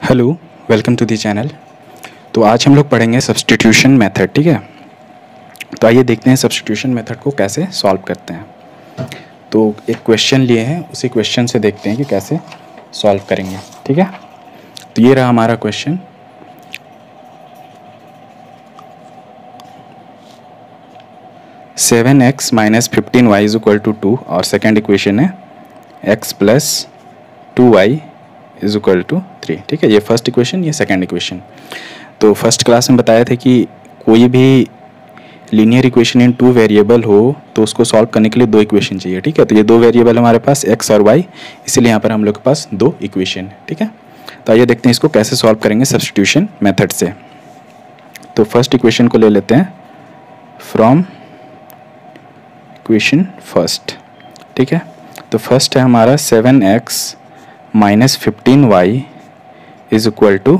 Hello, welcome to the channel. तो आज हम लोग पढ़ेंगे सब्स्टिट्यूशन मेथड। ठीक है, तो आइए देखते हैं सब्स्टिट्यूशन मेथड को कैसे सॉल्व करते हैं। तो एक क्वेश्चन लिए हैं, उसी क्वेश्चन से देखते हैं कि कैसे सॉल्व करेंगे। ठीक है, तो ये रहा हमारा question. Seven x minus 15y is equal to 2 और सेकेंड इक्वेशन है x plus 2y is equal to 3। ठीक है, ये फर्स्ट इक्वेशन, ये सेकेंड इक्वेशन। तो फर्स्ट क्लास में बताया था कि कोई भी linear equation in two variable हो तो उसको सॉल्व करने के लिए दो इक्वेशन चाहिए। ठीक है, तो ये दो वेरिएबल हमारे पास x और y, इसीलिए यहाँ पर हम लोग के पास दो इक्वेशन है। ठीक है, तो आइए देखते हैं इसको कैसे सॉल्व करेंगे सब्स्टिट्यूशन मेथड से। तो फर्स्ट इक्वेशन को ले लेते हैं फ्रॉम इक्वेशन फर्स्ट। ठीक है, तो फर्स्ट है हमारा 7x minus 15y is equal to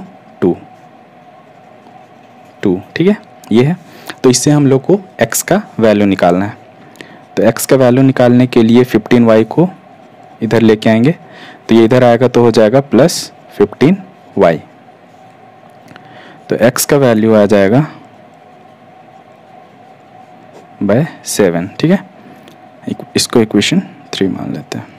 2। ठीक है, ये है। तो इससे हम लोग को x का वैल्यू निकालना है। तो x का वैल्यू निकालने के लिए 15y को इधर लेके आएंगे, तो ये इधर आएगा तो हो जाएगा प्लस 15y। तो x का वैल्यू आ जाएगा बाय 7। ठीक है, इसको इक्वेशन 3 मान लेते हैं।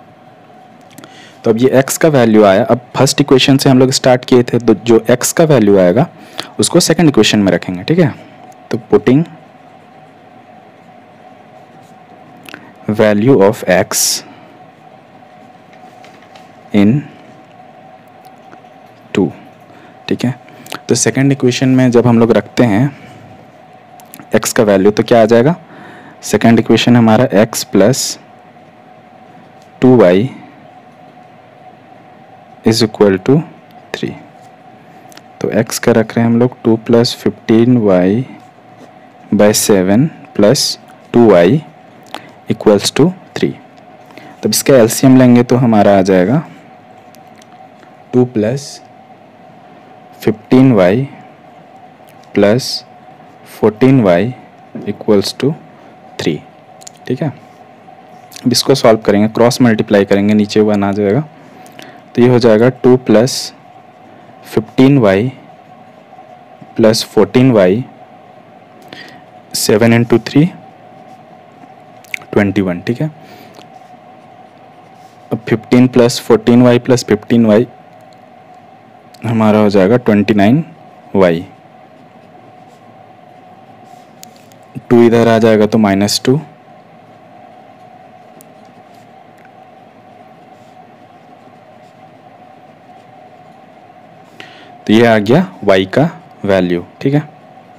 तो अब ये x का वैल्यू आया। अब फर्स्ट इक्वेशन से हम लोग स्टार्ट किए थे, तो जो x का वैल्यू आएगा उसको सेकंड इक्वेशन में रखेंगे। ठीक है, तो putting value of x in 2। ठीक है, तो सेकंड इक्वेशन में जब हम लोग रखते हैं x का वैल्यू तो क्या आ जाएगा, सेकंड इक्वेशन हमारा x plus 2y is equal to 3। तो x का रख रहे हैं हम लोग 2 plus 15y by 7 plus 2y equals to 3। तब इसका एलसीएम लेंगे तो हमारा आ जाएगा 2 plus 15y plus 14y equals to 3। ठीक है, अब इसको सॉल्व करेंगे, क्रॉस मल्टीप्लाई करेंगे, नीचे 1 आ जाएगा, तो ये हो जाएगा 2 plus 15y plus 14y, 7 into 3 21। ठीक है, अब 15 प्लस 14y प्लस 15y हमारा हो जाएगा 29y। 2 इधर आ जाएगा तो -2, तो ये आ गया y का वैल्यू। ठीक है,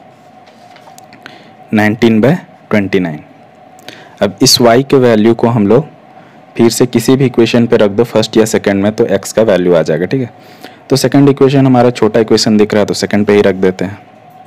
19/29। अब इस y के वैल्यू को हम लोग फिर से किसी भी इक्वेशन पे रख दो, फर्स्ट या सेकंड में, तो x का वैल्यू आ जाएगा। ठीक है, तो सेकंड इक्वेशन हमारा छोटा इक्वेशन दिख रहा है तो सेकंड पे ही रख देते हैं।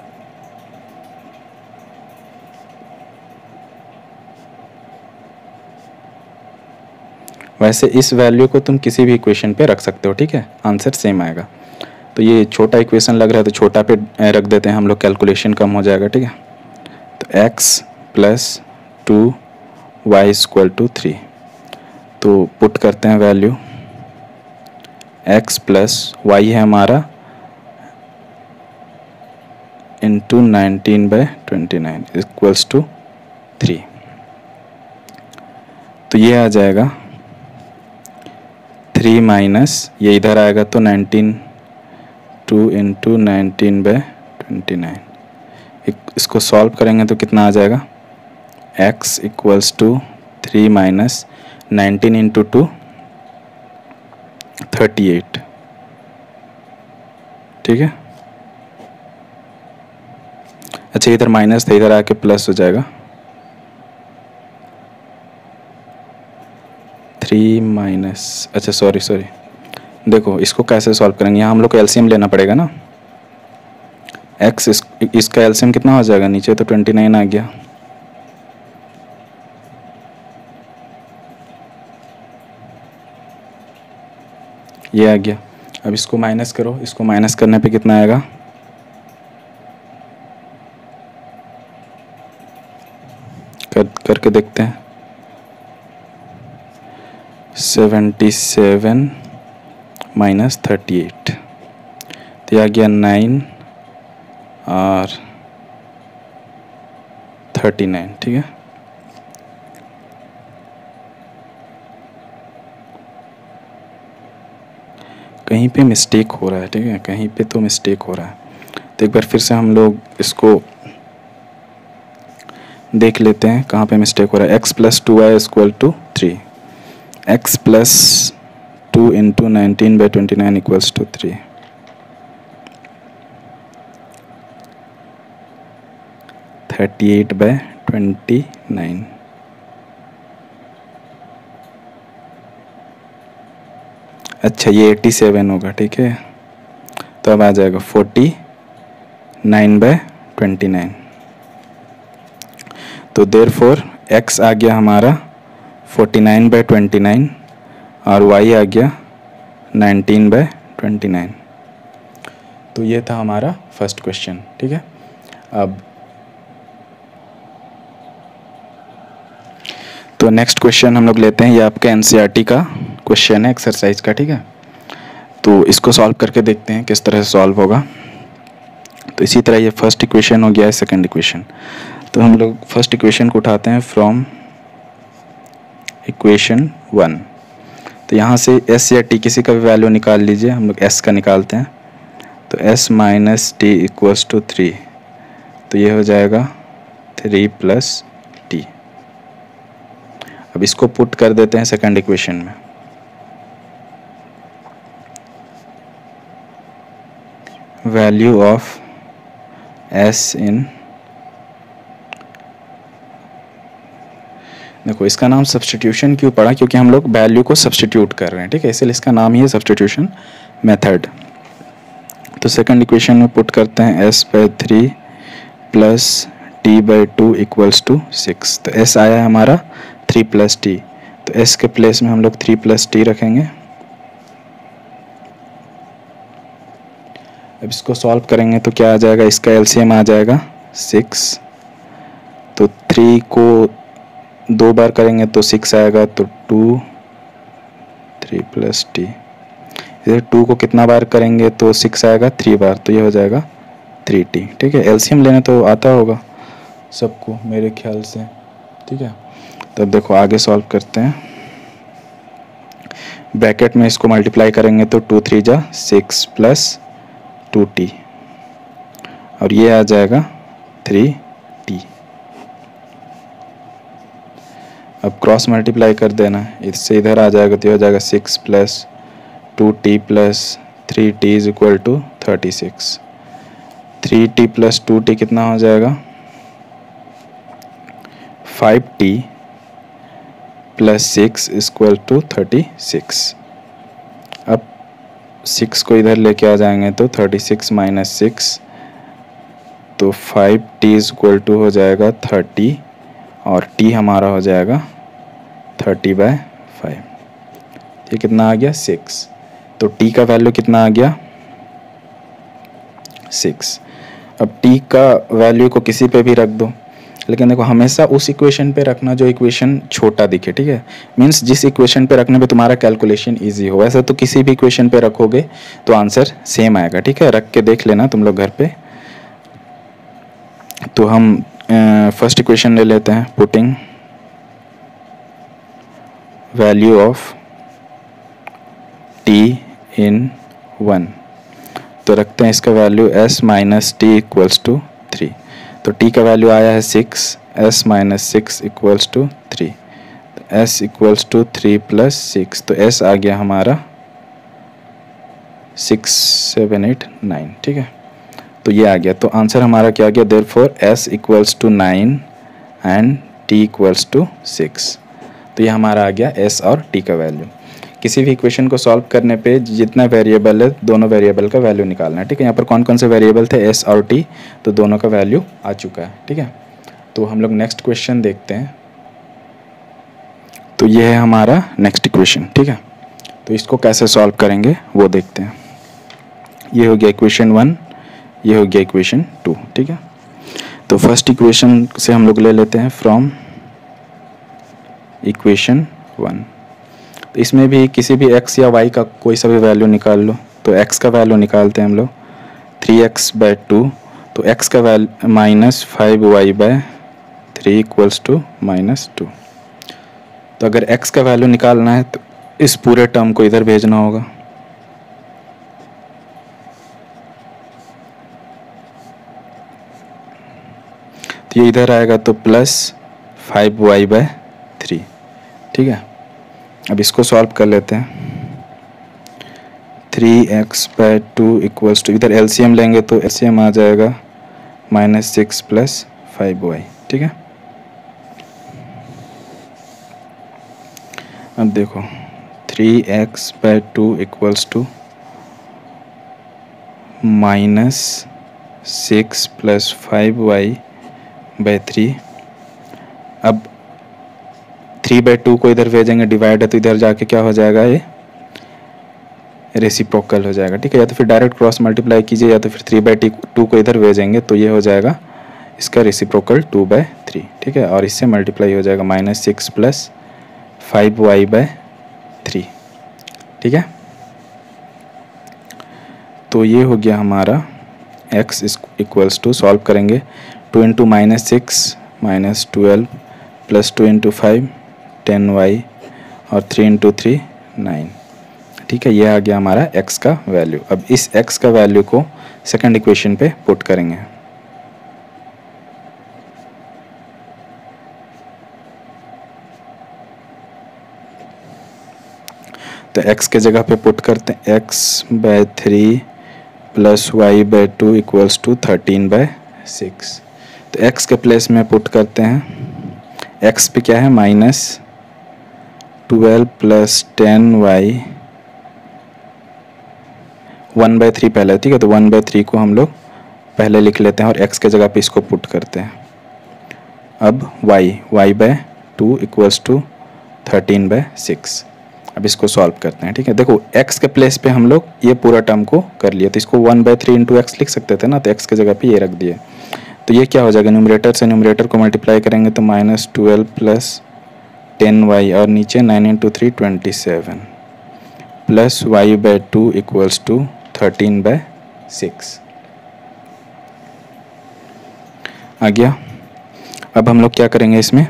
वैसे इस वैल्यू को तुम किसी भी इक्वेशन पे रख सकते हो। ठीक है, आंसर सेम आएगा। तो ये छोटा इक्वेशन लग रहा है तो छोटा पे रख देते हैं हम लोग, कैलकुलेशन कम हो जाएगा। ठीक है, तो x plus 2y equal to 3। तो पुट करते हैं वैल्यू, x प्लस y है हमारा इंटू 19/29 इक्वल्स टू 3। तो ये आ जाएगा 3 माइनस ये इधर आएगा तो 19, 2 इंटू 19/29। इसको सॉल्व करेंगे तो कितना आ जाएगा, x equals to 3 minus 19 into 2 38। ठीक है, अच्छा इधर माइनस था, इधर आके प्लस हो जाएगा, 3 माइनस, अच्छा सॉरी देखो इसको कैसे सॉल्व करेंगे, यहाँ हम लोग को एलसीएम लेना पड़ेगा ना। x इसका एलसीएम कितना हो जाएगा, नीचे तो 29 आ गया, ये आ गया। अब इसको माइनस करो, इसको माइनस करने पे कितना आएगा, करके देखते हैं, 77 माइनस 38। तो ये आ गया 9 और 39, ठीक है। कहीं पे मिस्टेक हो रहा है, ठीक है, कहीं पे तो मिस्टेक हो रहा है। तो एक बार फिर से हम लोग इसको देख लेते हैं कहाँ पे मिस्टेक हो रहा है। x + 2y = 3, x + 2 × 19/29 = 3, 38/29। अच्छा, ये 87 होगा, ठीक है। तो अब आ जाएगा 49/29। तो देयरफॉर x आ गया हमारा 49/29 और y आ गया 19/29। तो ये था हमारा फर्स्ट क्वेश्चन, ठीक है। अब तो नेक्स्ट क्वेश्चन हम लोग लेते हैं। ये आपका एनसीईआरटी का क्वेश्चन है, एक्सरसाइज का, ठीक है। तो इसको सॉल्व करके देखते हैं किस तरह से सॉल्व होगा। तो इसी तरह ये फर्स्ट इक्वेशन हो गया है, सेकंड इक्वेशन। तो हम लोग फर्स्ट इक्वेशन को उठाते हैं फ्रॉम इक्वेशन 1। तो यहाँ से s या t किसी का भी वैल्यू निकाल लीजिए। हम लोग s का निकालते हैं। तो s - t = 3, तो ये हो जाएगा 3 + t। अब इसको पुट कर देते हैं सेकंड इक्वेशन में। वैल्यू ऑफ s इन, देखो इसका नाम सब्स्टिट्यूशन क्यों पड़ा, क्योंकि हम लोग वैल्यू को सब्स्टिट्यूट कर रहे हैं, ठीक है, इसलिए इसका नाम ही है सब्स्टिट्यूशन मेथड। तो सेकंड इक्वेशन में पुट करते हैं s/3 + t/2 = 6। तो s आया है हमारा 3 + t, तो s के प्लेस में हम लोग 3 + t रखेंगे। अब इसको सॉल्व करेंगे तो क्या आ जाएगा, इसका एलसीएम आ जाएगा 6। तो 3 को 2 बार करेंगे तो 6 आएगा, तो 2 3 + t। इधर 2 को कितना बार करेंगे तो 6 आएगा 3 बार, तो ये हो जाएगा 3t, ठीक है। एलसीएम लेने तो आता होगा सबको मेरे ख्याल से, ठीक है। तब देखो आगे सॉल्व करते हैं। ब्रैकेट में इसको मल्टीप्लाई करेंगे तो 2 3 जा 6 + 2t, और ये आ जाएगा 3t। अब क्रॉस मल्टीप्लाई कर देना, इससे इधर आ जाएगा, तो हो जाएगा 6 + 2t + 3t = 36। 3t + 2t कितना हो जाएगा, 5t + 6 = 36। अब 6 को इधर लेके आ जाएंगे तो 36 - 6, तो 5t = हो जाएगा 30, और t हमारा हो जाएगा 30/5। ये कितना आ गया 6। तो t का वैल्यू कितना आ गया 6। अब t का वैल्यू को किसी पे भी रख दो, लेकिन देखो हमेशा उस इक्वेशन पे रखना जो इक्वेशन छोटा दिखे, ठीक है। मीन्स जिस इक्वेशन पे रखने पे तुम्हारा कैलकुलेशन इजी हो। वैसे तो किसी भी इक्वेशन पे रखोगे तो आंसर सेम आएगा, ठीक है। रख के देख लेना तुम लोग घर पे। तो हम फर्स्ट इक्वेशन ले लेते हैं। Putting value of t in 1, तो रखते हैं इसका वैल्यू s - t = 3। तो t का वैल्यू आया है 6, s - 6 = 3, तो s = 3 + 6, तो s आ गया हमारा 6 7 8 9, ठीक है। तो ये आ गया। तो आंसर हमारा क्या आ गया, देयरफॉर s = 9 एंड t = 6। तो ये हमारा आ गया s और t का वैल्यू। किसी भी इक्वेशन को सॉल्व करने पे जितना वेरिएबल है दोनों वेरिएबल का वैल्यू निकालना है, ठीक है। यहाँ पर कौन कौन से वेरिएबल थे, s और t, तो दोनों का वैल्यू आ चुका है, ठीक है। तो हम लोग नेक्स्ट क्वेश्चन देखते हैं। तो ये है हमारा नेक्स्ट इक्वेशन, ठीक है। तो इसको कैसे सॉल्व करेंगे वो देखते हैं। ये हो गया इक्वेशन 1, ये हो गया इक्वेशन 2, ठीक है। तो फर्स्ट इक्वेशन से हम लोग ले लेते हैं फ्रॉम इक्वेशन 1। तो इसमें भी किसी भी x या y का कोई सा भी वैल्यू निकाल लो। तो x का वैल्यू निकालते हैं हम लोग। 3x/2, तो x का वैल्यू -5y/3 इक्वल्स टू -2। तो अगर x का वैल्यू निकालना है तो इस पूरे टर्म को इधर भेजना होगा। तो ये इधर आएगा तो +5y/3, ठीक है। अब इसको सॉल्व कर लेते हैं। 3x/2 इक्वल्स टू, इधर एलसीएम लेंगे तो एलसीएम आ जाएगा -6 + 5y, ठीक है। अब देखो 3x/2 इक्वल्स टू -6 + 5y/3। अब 3/2 को इधर भेजेंगे, डिवाइड है तो इधर जाके क्या हो जाएगा, ये रेसिप्रोकल हो जाएगा, ठीक है। या तो फिर डायरेक्ट क्रॉस मल्टीप्लाई कीजिए, या तो फिर 3/2 को इधर भेजेंगे तो ये हो जाएगा इसका रेसिप्रोकल 2/3, ठीक है। और इससे मल्टीप्लाई हो जाएगा -6 + 5y/3, ठीक है। तो ये हो गया हमारा x इक्वल्स टू, सॉल्व करेंगे 2 × -6 -12 + 2 × 5 10y और 3 × 3 9, ठीक है। ये आ गया हमारा x का वैल्यू। अब इस x का वैल्यू को सेकंड इक्वेशन पे पुट करेंगे। तो x के जगह पे पुट करते हैं, x/3 + y/2 इक्वल्स टू 13/6। तो x के प्लेस में पुट करते हैं, x पे क्या है -12 + 10y 1/3 पहले, ठीक है। तो 1/3 को हम लोग पहले लिख लेते हैं और x के जगह पे इसको पुट करते हैं। अब y/2 इक्वल्स टू 13/6। अब इसको सॉल्व करते हैं, ठीक है। देखो x के प्लेस पे हम लोग ये पूरा टर्म को कर लिए, तो इसको 1/3 × x लिख सकते थे ना, तो x के जगह पे ये रख दिए। तो ये क्या हो जाएगा, न्यूमरेटर से न्यूमरेटर को मल्टीप्लाई करेंगे तो -12 + 10y और नीचे 9 × 3 27 + y/2 इक्वल्स टू 13/6 आ गया। अब हम लोग क्या करेंगे, इसमें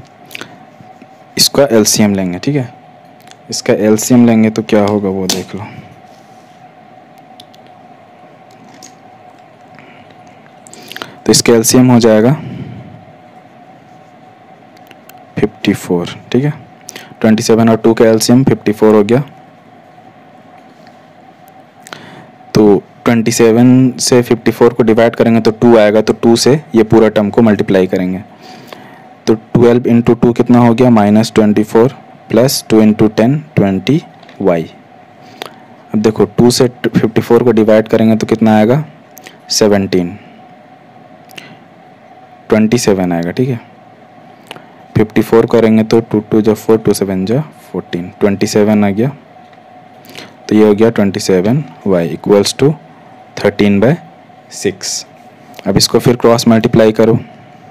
इसका एलसीएम लेंगे, ठीक है। इसका एलसीएम लेंगे तो क्या होगा वो देख लो। तो इसका एलसीएम हो जाएगा 54, ठीक है। 27 और 2 का एलसीएम 54 हो गया। तो 27 से 54 को डिवाइड करेंगे तो 2 आएगा, तो 2 से ये पूरा टर्म को मल्टीप्लाई करेंगे। तो 12 × 2 कितना हो गया, -24 + 2 × 10 20y। अब देखो 2 से 54 को डिवाइड करेंगे तो कितना आएगा, 17 27 आएगा, ठीक है। 54 करेंगे तो 2 × 2 = 4 2 × 7 = 14 27 आ गया। तो ये हो गया 27y इक्वल्स टू 13/6। अब इसको फिर क्रॉस मल्टीप्लाई करो।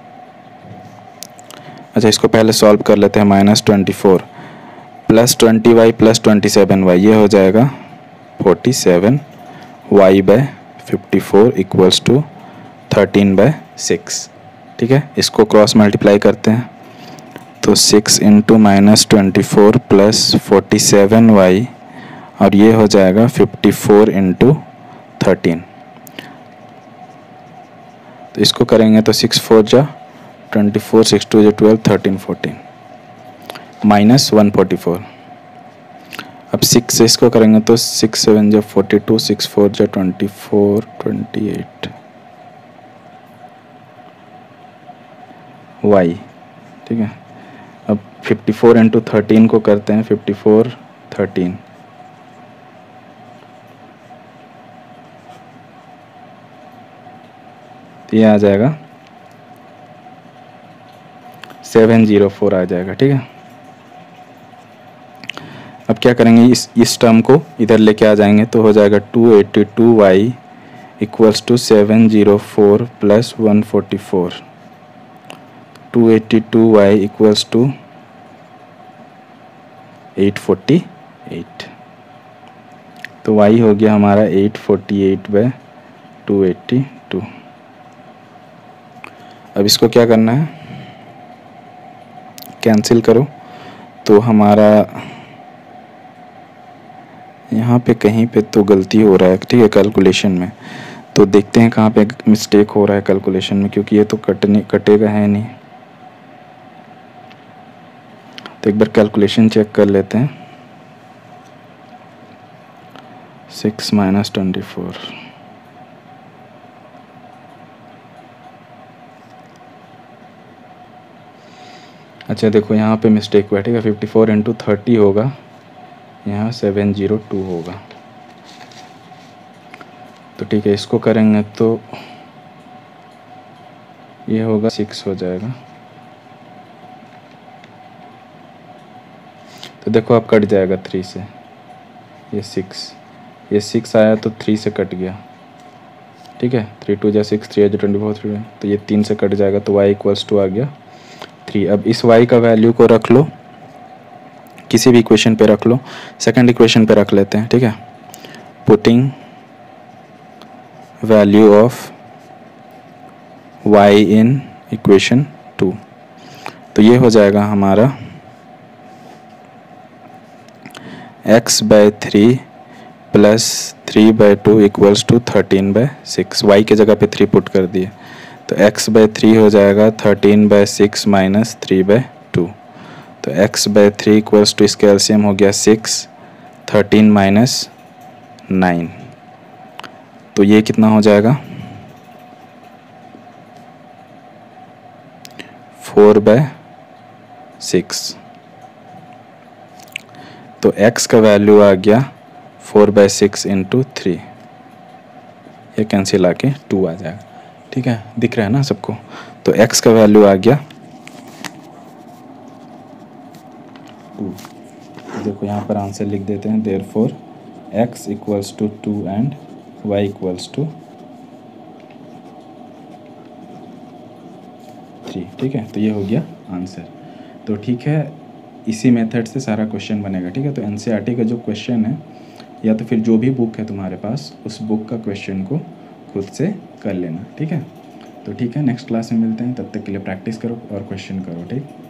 अच्छा, इसको पहले सॉल्व कर लेते हैं। -24 + 20y + 27y, ये हो जाएगा 47y/54 इक्वल्स टू 13/6, ठीक है। इसको क्रॉस मल्टीप्लाई करते हैं तो 6 × -24 + 47y और ये हो जाएगा 54 × 13। तो इसको करेंगे तो 6 4 = 24 6 2 = 12 13 14 -144। अब 6 से इसको करेंगे तो 6 7 = 42 6 4 = 24 28 y, ठीक है। अब 54 × 13 को करते हैं, 54 13 तो ये आ जाएगा 704 आ जाएगा, ठीक है। अब क्या करेंगे, इस टर्म को इधर लेके आ जाएंगे तो हो जाएगा 282y equals to 704 + 144 282y equals to 848। तो y हो गया हमारा 848/2 282। अब इसको क्या करना है, कैंसिल करो। तो हमारा यहाँ पे कहीं पे तो गलती हो रहा है, ठीक है, कैलकुलेशन में। तो देखते हैं कहाँ पे मिस्टेक हो रहा है कैलकुलेशन में, क्योंकि ये तो कटेगा है नहीं। तो एक बार कैलकुलेशन चेक कर लेते हैं। 6 - 24। अच्छा देखो यहाँ पे मिस्टेक हुआ, ठीक है। 54 × 30 होगा, यहाँ 702 होगा। तो ठीक है, इसको करेंगे तो ये होगा 6 हो जाएगा। तो देखो अब कट जाएगा 3 से, ये 6 आया तो 3 से कट गया, ठीक है। 3 × 2 = 6, 3 × 24, 3, तो ये 3 से कट जाएगा, तो y = आ गया 3। अब इस y का वैल्यू को रख लो, किसी भी इक्वेशन पे रख लो। सेकंड इक्वेशन पे रख लेते हैं, ठीक है। Putting value of y in equation 2, तो ये हो जाएगा हमारा x/3 + 3/2 = 13/6। y के जगह पे 3 पुट कर दिए, तो x/3 हो जाएगा 13/6 - 3/2। तो x/3 = इसका एलसीएम हो गया 6, 13 - 9, तो ये कितना हो जाएगा 4/6। तो x का वैल्यू आ गया 4/6 × 3, ये कैंसिल आके 2 आ जाएगा, ठीक है। दिख रहा है ना सबको। तो x का वैल्यू आ गया 2। देखो यहाँ पर आंसर लिख देते हैं, देयरफॉर x = 2 एंड y = 3, ठीक है। तो ये हो गया आंसर। तो ठीक है, इसी मेथड से सारा क्वेश्चन बनेगा, ठीक है। तो एनसीईआरटी का जो क्वेश्चन है, या तो फिर जो भी बुक है तुम्हारे पास, उस बुक का क्वेश्चन को खुद से कर लेना, ठीक है। तो ठीक है, नेक्स्ट क्लास में मिलते हैं, तब तक के लिए प्रैक्टिस करो और क्वेश्चन करो, ठीक।